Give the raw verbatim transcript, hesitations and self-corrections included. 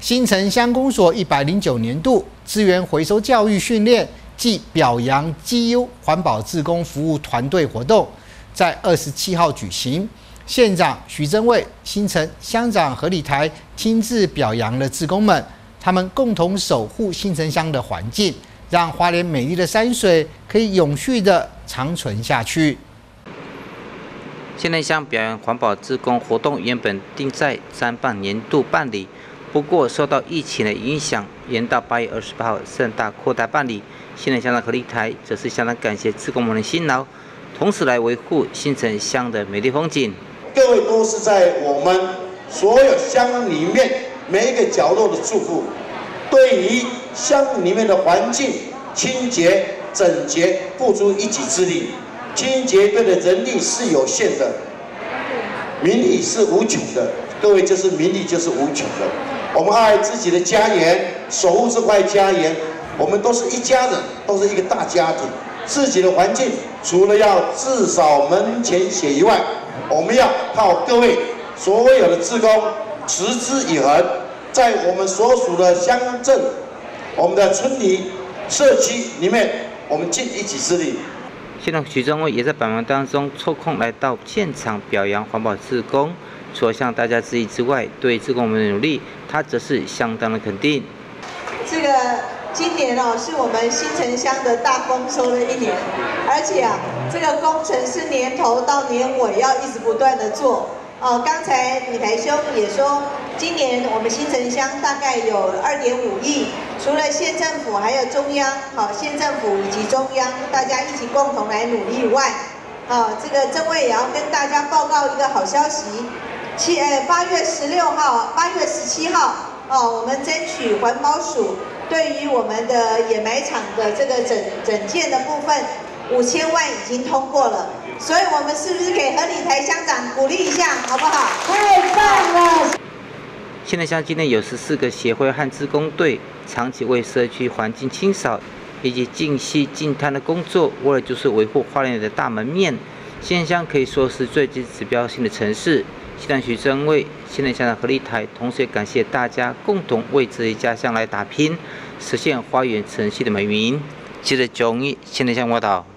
新城乡公所一百零九年度资源回收教育训练暨表扬绩优环保志工服务团队活动，在二十七号举行。县长徐榛蔚、新城乡长何礼台亲自表扬了志工们，他们共同守护新城乡的环境，让花莲美丽的山水可以永续的长存下去。 新城乡表扬环保志工活动原本定在三办年度办理。 不过，受到疫情的影响，延到八月二十八号盛大扩大办理。新城乡长何礼台则是相当感谢志工们的辛劳，同时来维护新城乡的美丽风景。 各位都是在我们所有乡里面每一个角落的祝福，对于乡里面的环境清洁整洁付出一己之力。清洁队的人力是有限的，民力是无穷的。各位，就是民力就是无穷的。 我们爱自己的家园，守护这块家园。我们都是一家人，都是一个大家庭。自己的环境，除了要至少门前雪以外，我们要靠各位所有的志工持之以恒，在我们所属的乡镇、我们的村里、社区里面，我们尽一己之力。 县长徐榛蔚也在百忙当中抽空来到现场表扬环保志工。 除了向大家致意之外，对志工们的努力，他则是相当的肯定。 这个今年哦，是我们新城乡的大丰收的一年，而且啊，这个工程是年头到年尾要一直不断的做。哦，刚才礼台兄也说，今年我们新城乡大概有二点五亿，除了县政府还有中央，好，县政府以及中央大家一起共同来努力以外，啊，这个榛蔚也要跟大家报告一个好消息。 七呃八月十六号、八月十七号哦，我们争取环保署对于我们的掩埋场的这个整整建的部分，五千万已经通过了，所以我们是不是给何礼台乡长鼓励一下，好不好？太棒了！ 新城乡今年有十四个协会和志工队，长期为社区环境清扫以及净溪净滩的工作，为了就是维护花莲的大门面。新城乡可以说是最具指标性的城市。 县长徐榛蔚、新城乡长何礼台，同时也感谢大家共同为自己家乡来打拼，实现花园城市的美名。记者钟毅，新城乡报道。